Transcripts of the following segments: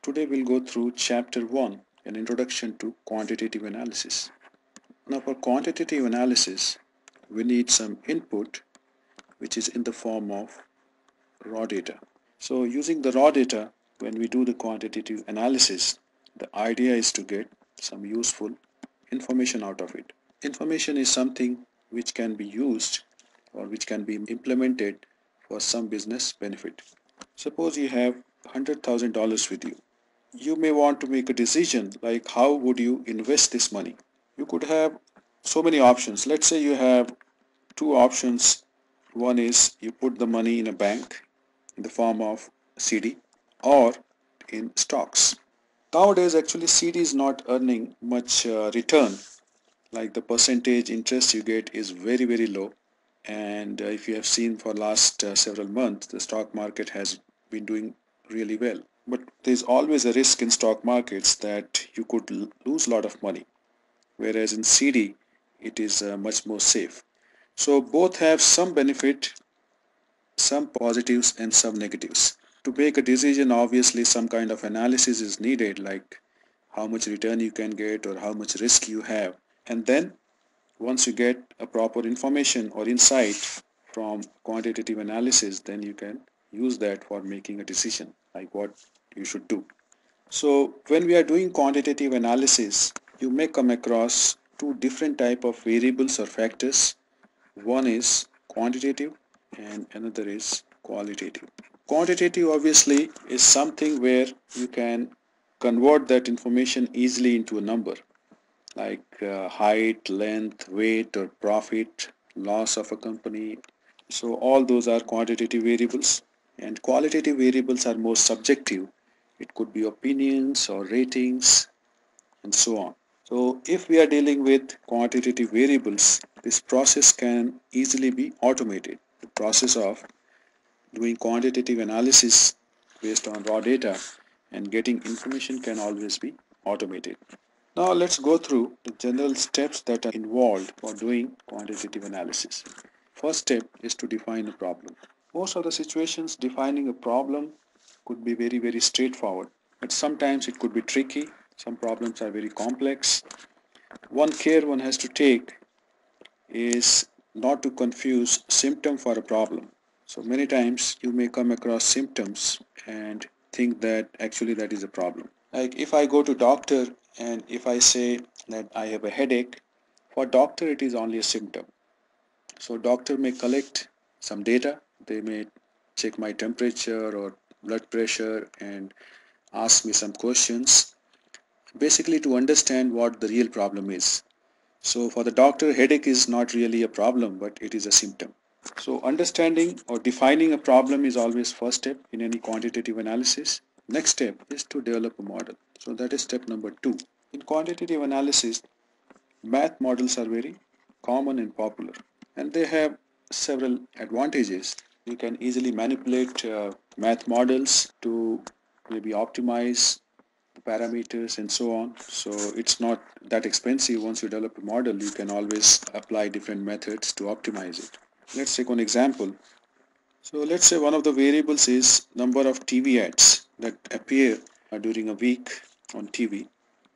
Today we'll go through Chapter 1, an introduction to quantitative analysis. Now for quantitative analysis, we need some input which is in the form of raw data. So using the raw data, when we do the quantitative analysis, the idea is to get some useful information out of it. Information is something which can be used or which can be implemented for some business benefit. Suppose you have $100,000 with you. You may want to make a decision like how would you invest this money. You could have so many options. Let's say you have two options. One is you put the money in a bank in the form of CD or in stocks. Nowadays actually CD is not earning much return, like the percentage interest you get is very low, and if you have seen for last several months the stock market has been doing really well, but there's always a risk in stock markets that you could lose a lot of money, whereas in CD it is much more safe. So both have some benefit, some positives and some negatives. To make a decision, obviously some kind of analysis is needed, like how much return you can get or how much risk you have, and then once you get a proper information or insight from quantitative analysis, then you can use that for making a decision like what you should do. So when we are doing quantitative analysis, you may come across two different type of variables or factors. One is quantitative and another is qualitative. Quantitative obviously is something where you can convert that information easily into a number, like height, length, weight or profit, loss of a company. So all those are quantitative variables, and qualitative variables are more subjective. It could be opinions or ratings and so on. So if we are dealing with quantitative variables, this process can easily be automated. The process of doing quantitative analysis based on raw data and getting information can always be automated. Now let's go through the general steps that are involved for doing quantitative analysis. First step is to define a problem. Most of the situations, defining a problem could be very straightforward, but sometimes it could be tricky. Some problems are very complex. One care one has to take is not to confuse symptom for a problem. So many times you may come across symptoms and think that actually that is a problem. Like if I go to doctor and if I say that I have a headache, for doctor it is only a symptom. So doctor may collect some data, they may check my temperature or blood pressure and ask me some questions, basically to understand what the real problem is. So for the doctor, headache is not really a problem, but it is a symptom. So understanding or defining a problem is always first step in any quantitative analysis. Next step is to develop a model. So that is step number 2. In quantitative analysis, math models are very common and popular, and they have several advantages. You can easily manipulate math models to maybe optimize the parameters and so on. So it's not that expensive. Once you develop a model, you can always apply different methods to optimize it. Let's take one example. So let's say one of the variables is number of TV ads that appear during a week on TV,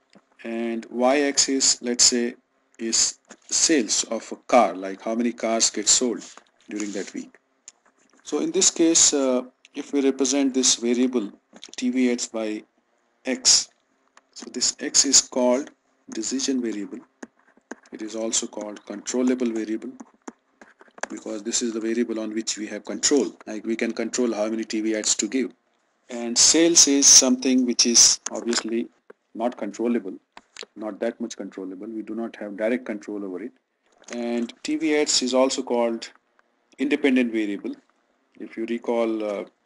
and y-axis, let's say, is sales of a car, like how many cars get sold during that week. So in this case, if we represent this variable TV ads by x, so this x is called decision variable. It is also called controllable variable because this is the variable on which we have control, like we can control how many TV ads to give. And sales is something which is obviously not controllable, not that much controllable. We do not have direct control over it. And TV ads is also called independent variable. If you recall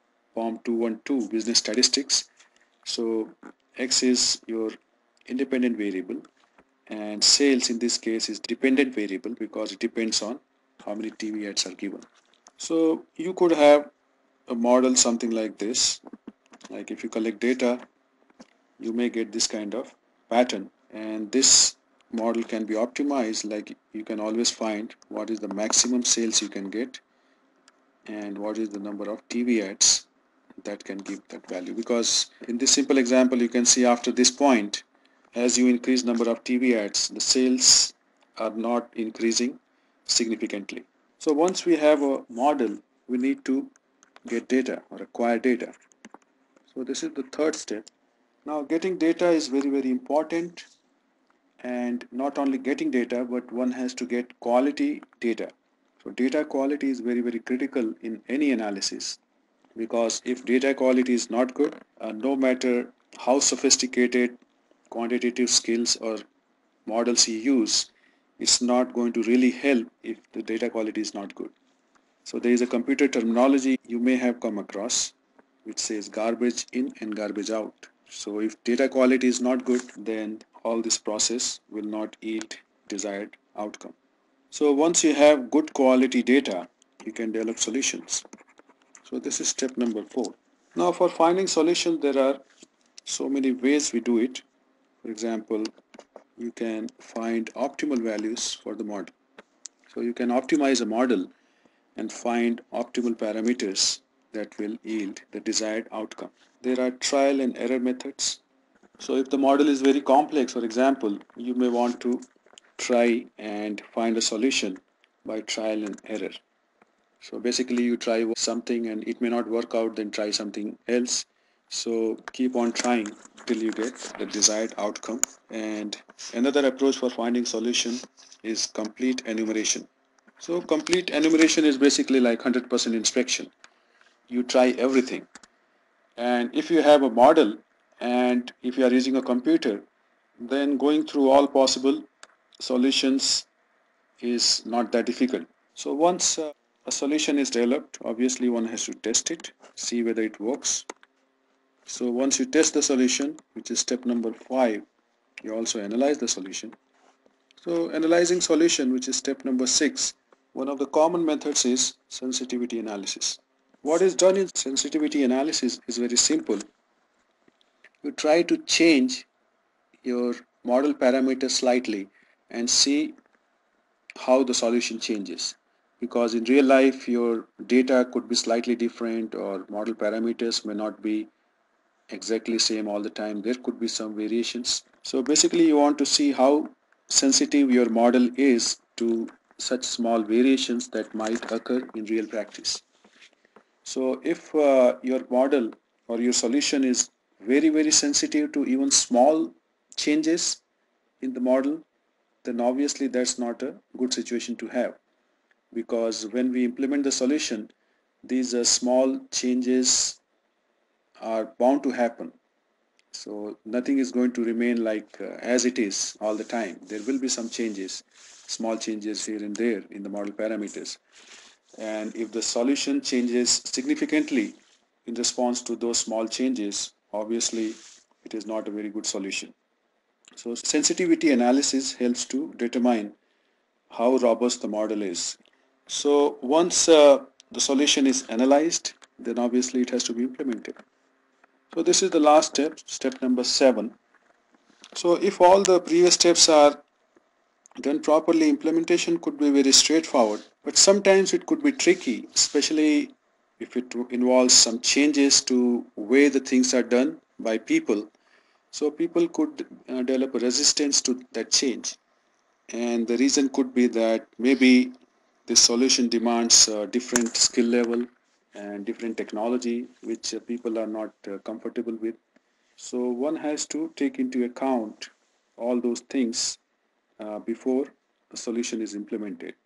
POM333 business statistics, so x is your independent variable and sales in this case is dependent variable because it depends on how many TV ads are given. So you could have a model something like this, like if you collect data you may get this kind of pattern, and this model can be optimized, like you can always find what is the maximum sales you can get and what is the number of TV ads that can give that value. Because in this simple example, you can see after this point, as you increase number of TV ads, the sales are not increasing significantly. So once we have a model, we need to get data or acquire data. So this is the third step. Now getting data is very, very important, and not only getting data, but one has to get quality data. So data quality is very, very critical in any analysis, because if data quality is not good, no matter how sophisticated quantitative skills or models you use, it's not going to really help if the data quality is not good. So there is a computer terminology you may have come across which says garbage in and garbage out. So if data quality is not good, then all this process will not yield desired outcome. So once you have good quality data, you can develop solutions. So this is step number 4. Now for finding solutions, there are so many ways we do it. For example, you can find optimal values for the model. So you can optimize a model and find optimal parameters that will yield the desired outcome. There are trial and error methods. So if the model is very complex, for example, you may want to try and find a solution by trial and error. So basically you try something and it may not work out, then try something else. So keep on trying till you get the desired outcome. And another approach for finding solution is complete enumeration. So complete enumeration is basically like 100% inspection. You try everything. And if you have a model and if you are using a computer, then going through all possible solutions is not that difficult. So once a solution is developed, obviously one has to test it, see whether it works. So once you test the solution, which is step number 5, you also analyze the solution. So analyzing solution, which is step number 6, one of the common methods is sensitivity analysis. What is done in sensitivity analysis is very simple. You try to change your model parameters slightly and see how the solution changes, because in real life your data could be slightly different or model parameters may not be exactly same all the time. There could be some variations. So basically you want to see how sensitive your model is to such small variations that might occur in real practice. So if your model or your solution is very, very sensitive to even small changes in the model, then obviously that's not a good situation to have, because when we implement the solution, these small changes are bound to happen. So nothing is going to remain like as it is all the time. There will be some changes, small changes here and there in the model parameters. And if the solution changes significantly in response to those small changes, obviously it is not a very good solution. So sensitivity analysis helps to determine how robust the model is. So once the solution is analyzed, then obviously it has to be implemented. So this is the last step, step number 7. So if all the previous steps are done properly, implementation could be very straightforward, but sometimes it could be tricky, especially if it involves some changes to way the things are done by people. So people could develop a resistance to that change. And the reason could be that maybe this solution demands a different skill level and different technology which people are not comfortable with. So one has to take into account all those things before a solution is implemented.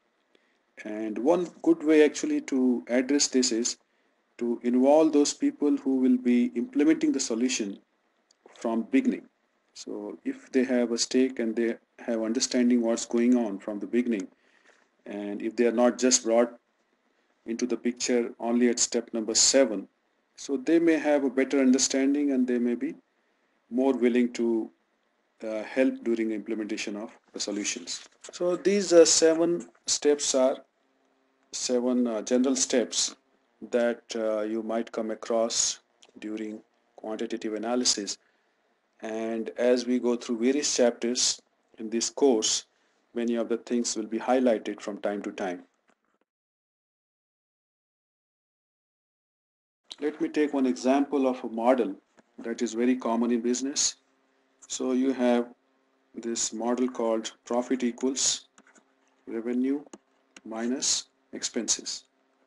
And one good way actually to address this is to involve those people who will be implementing the solution from beginning. So if they have a stake and they have understanding what's going on from the beginning, and if they are not just brought into the picture only at step number 7, so they may have a better understanding and they may be more willing to help during implementation of the solutions. So these 7 steps are 7 general steps that you might come across during quantitative analysis. And as we go through various chapters in this course, many of the things will be highlighted from time to time. Let me take one example of a model that is very common in business. So you have this model called profit equals revenue minus expenses.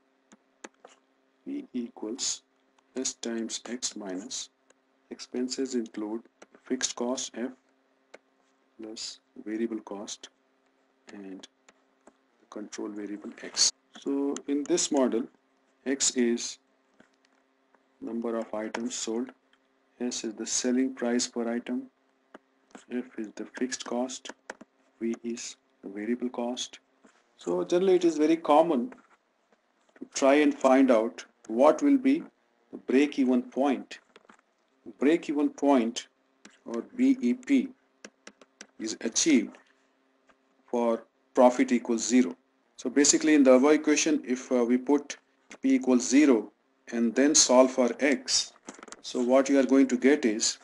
P equals S times X minus expenses include fixed cost F plus variable cost and control variable X. So in this model, X is number of items sold, S is the selling price per item, F is the fixed cost, V is the variable cost. So generally it is very common to try and find out what will be the break-even point. Break-even point or BEP is achieved for profit equals 0. So basically in the above equation, if we put P equals 0 and then solve for X, so what you are going to get is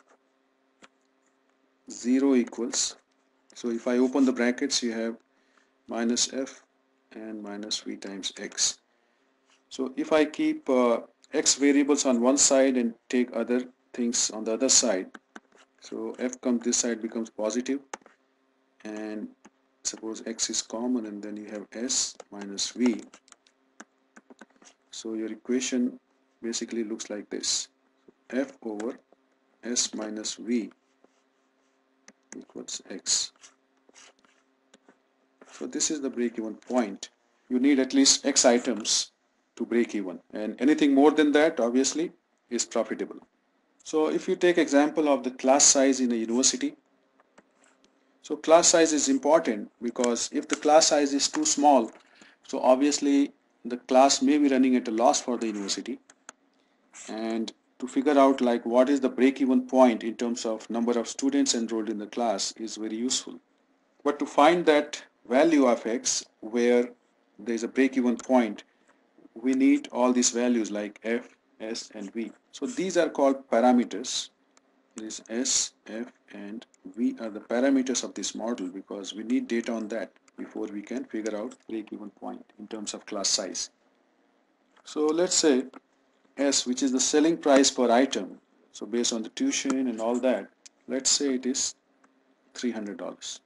0 equals, so if I open the brackets, you have minus F and minus V times X. So if I keep X variables on one side and take other things on the other side, so F comes this side becomes positive, and suppose X is common, and then you have S minus V. So your equation basically looks like this: F over S minus V equals X. So this is the break-even point. You need at least X items to break even, and anything more than that obviously is profitable. So if you take example of the class size in a university, so class size is important because if the class size is too small, so obviously the class may be running at a loss for the university, and to figure out like what is the break-even point in terms of number of students enrolled in the class is very useful. But to find that value of X where there is a break-even point, we need all these values like F, S and V. So these are called parameters. It is S, F and V are the parameters of this model because we need data on that before we can figure out break-even point in terms of class size. So let's say S, which is the selling price per item, so based on the tuition and all that, let's say it is $300.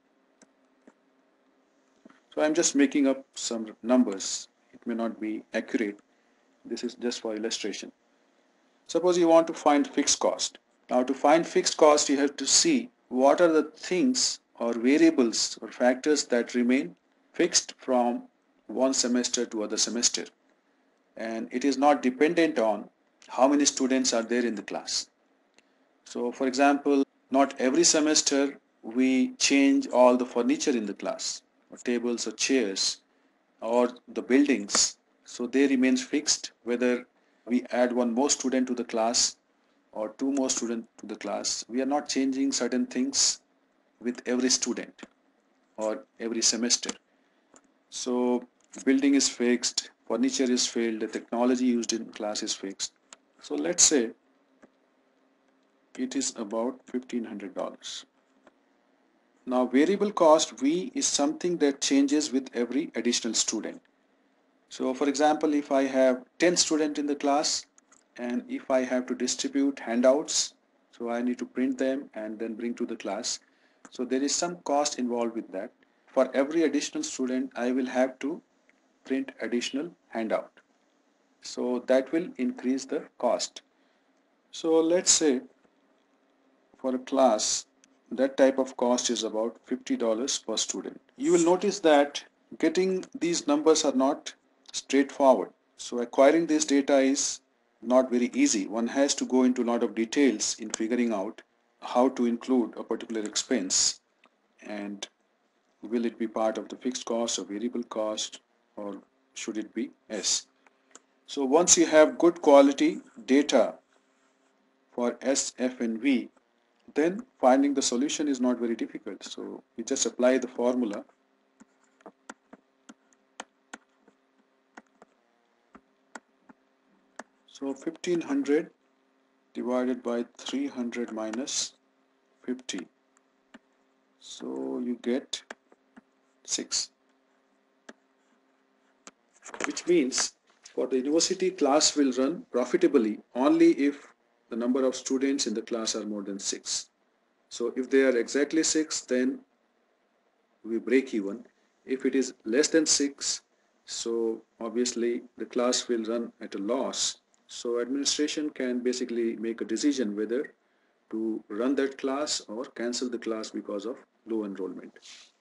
So I'm just making up some numbers. It may not be accurate. This is just for illustration. Suppose you want to find fixed cost. Now to find fixed cost, you have to see what are the things or variables or factors that remain fixed from one semester to other semester. And it is not dependent on how many students are there in the class. So for example, not every semester we change all the furniture in the class, or tables or chairs, or the buildings. So they remain fixed whether we add one more student to the class or two more students to the class. We are not changing certain things with every student or every semester. So building is fixed, furniture is filled, the technology used in class is fixed. So let's say it is about $1,500. Now variable cost V is something that changes with every additional student. So for example, if I have 10 students in the class and if I have to distribute handouts, so I need to print them and then bring to the class. So there is some cost involved with that. For every additional student, I will have to print additional handout. So that will increase the cost. So let's say for a class, that type of cost is about $50 per student. You will notice that getting these numbers are not straightforward. So acquiring this data is not very easy. One has to go into a lot of details in figuring out how to include a particular expense, and will it be part of the fixed cost or variable cost, or should it be S. So once you have good quality data for S, F and V, then finding the solution is not very difficult. So we just apply the formula. So 1500 divided by 300 minus 50. So you get 6. Which means For the university, class will run profitably only if the number of students in the class are more than 6. So if they are exactly 6, then we break even. If it is less than 6, so obviously the class will run at a loss. So administration can basically make a decision whether to run that class or cancel the class because of low enrollment.